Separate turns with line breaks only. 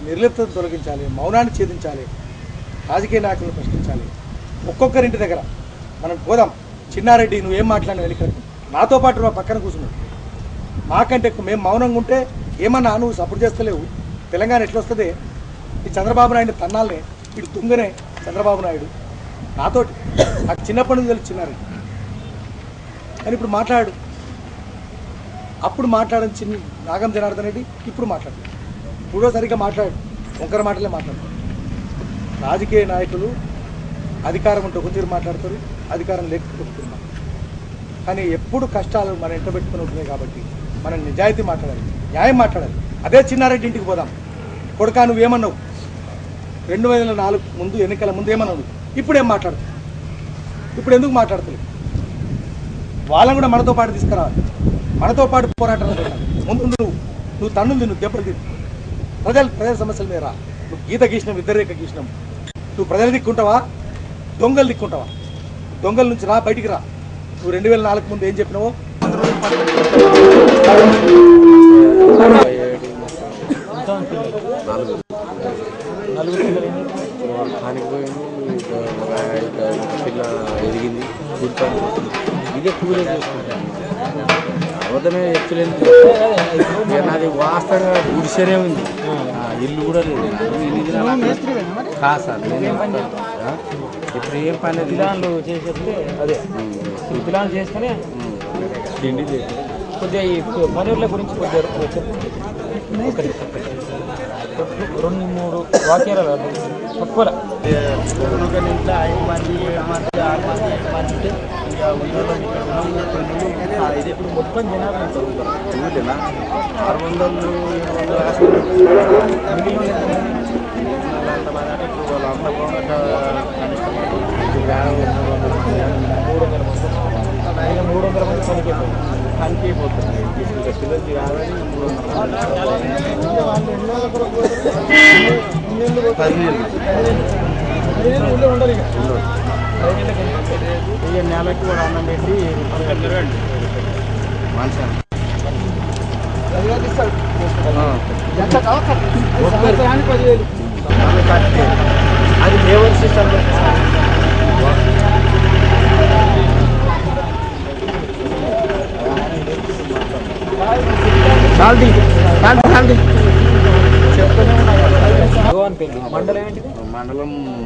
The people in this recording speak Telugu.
నిర్లిప్తత తొలగించాలి, మౌనాన్ని ఛేదించాలి, రాజకీయ నాయకులను ప్రశ్నించాలి. ఒక్కొక్కరింటి దగ్గర మనం పోదాం. చిన్నారెడ్డి నువ్వేం మాట్లాడిన వెనుకడికి నాతో పాటు పక్కన కూర్చున్నాడు. మాకంటే మేము మౌనంగా ఉంటే ఏమన్నా నువ్వు సపోర్ట్ చేస్తలేవు, తెలంగాణ ఎట్లా వస్తుంది? ఈ చంద్రబాబు నాయుడు తన్నాలనే ఇటు తుంగనే చంద్రబాబు నాయుడు నాతోటి నాకు చిన్నప్పటి నుంచి తెలుసు చిన్నారెడ్డి. కానీ ఇప్పుడు మాట్లాడు, అప్పుడు మాట్లాడని చిన్న నాగం జనార్దన్ రెడ్డి ఇప్పుడు మాట్లాడు, ఇప్పుడో సరిగ్గా మాట్లాడు, ఒక్కరి మాటలే మాట్లాడు. రాజకీయ నాయకులు అధికారం ఉంటే ఒక తీరు మాట్లాడతారు, అధికారం లేకపోతే ఒక తీరు మాట్లాడతారు. కానీ ఎప్పుడు కష్టాలు మన ఇంట పెట్టుకుని ఉంటున్నాయి కాబట్టి మనం నిజాయితీ మాట్లాడాలి, న్యాయం మాట్లాడాలి. అదే చిన్నారెడ్డి ఇంటికి పోదాం. కొడుకా నువ్వేమన్నావు 2004 ముందు ఎన్నికల ముందు ఏమన్నావు, ఇప్పుడేం మాట్లాడుతావు? ఇప్పుడు ఎందుకు మాట్లాడతలేవు? వాళ్ళని కూడా మనతో పాటు తీసుకురావాలి, మనతో పాటు పోరాటం పెట్టాలి. ముందు నువ్వు తన్నులు తిను, దెబ్బలు తిను, ప్రజల సమస్యల మీద రా. నువ్వు గీత గీసినాం, వ్యతిరేక గీసినాం. నువ్వు ప్రజలు దిక్కుంటావా, దొంగలు దిక్కుంటావా? దొంగల నుంచి రా, బయటికి రా. నువ్వు 2004 ముందు ఏం చెప్పినావో
పిల్ల ఎదిగింది, ఇదే కూలే చేసుకుంటాను. అవద్దమే ఎత్తులేదు, నాది వాస్తవంగా గుడిసెనే ఉంది, ఇల్లు కూడా లేదు. కాదు సార్, ఇప్పుడు ఏం పని
పిలాన్లు చేసేస్తే అదే పిలాన్లు చేసుకుని
తిండి
కొద్దిగా ఈ పనుల గురించి కొద్దిగా చెప్పు. 2-3 వాక్యాలు తక్కువ.
ఒక ఇంట్లో 5 మంది 7 మంది 6 మంది 8 మంది ఉంటే ఇక
ఇప్పుడు మొత్తం జనాభా
చూడలేనా 600
300 మంది
పనికిపోతుంది. పిల్లలకి కాదని
300 ఉండరు.
ఇక నెలకి కూడా అన్నం పెట్టి మనిషి అది లేవర్ సిస్టమ్.
మండలం ఏంటిది?
మండలం